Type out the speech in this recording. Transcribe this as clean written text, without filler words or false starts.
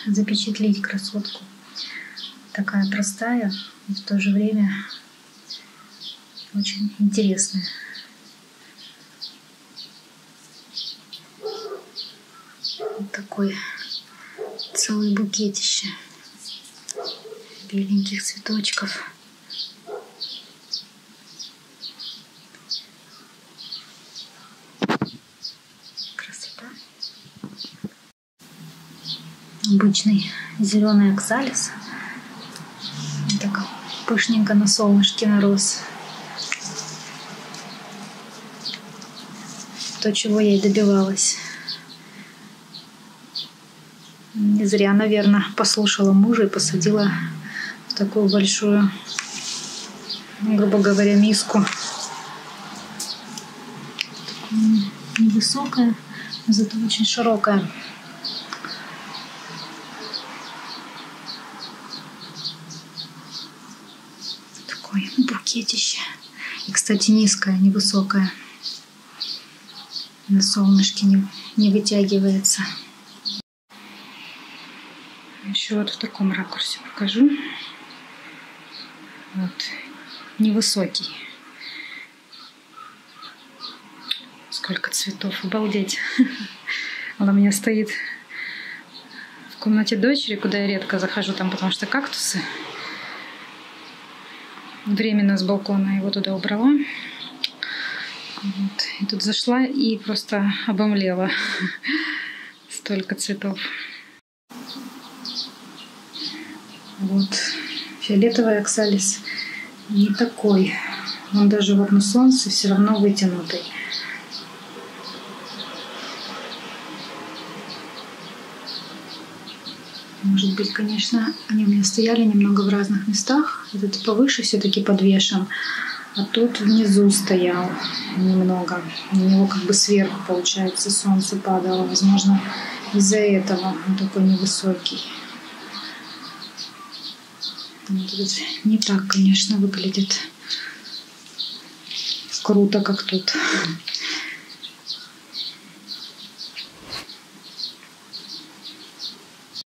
запечатлеть красотку. Такая простая и в то же время очень интересная. Вот такой целый букетище беленьких цветочков. Красота. Обычный зеленый оксалис. Так пышненько на солнышке нарос. То, чего я и добивалась. Не зря, наверное, послушала мужа и посадила в такую большую, грубо говоря, миску. Невысокая, зато очень широкая. Такое букетище. И, кстати, низкая, невысокая. На солнышке не вытягивается. Еще вот в таком ракурсе покажу. Вот. Невысокий. Сколько цветов. Обалдеть. Он у меня стоит в комнате дочери, куда я редко захожу, там, потому что кактусы. Временно с балкона его туда убрала. Вот. И тут зашла и просто обомлела. Столько цветов. Вот. Фиолетовый оксалис не такой. Он даже вот на солнце все равно вытянутый. Может быть, конечно, они у меня стояли немного в разных местах. Этот повыше все-таки подвешен. А тут внизу стоял немного. На него как бы сверху, получается, солнце падало. Возможно, из-за этого он такой невысокий. Вот не так, конечно, выглядит круто, как тут.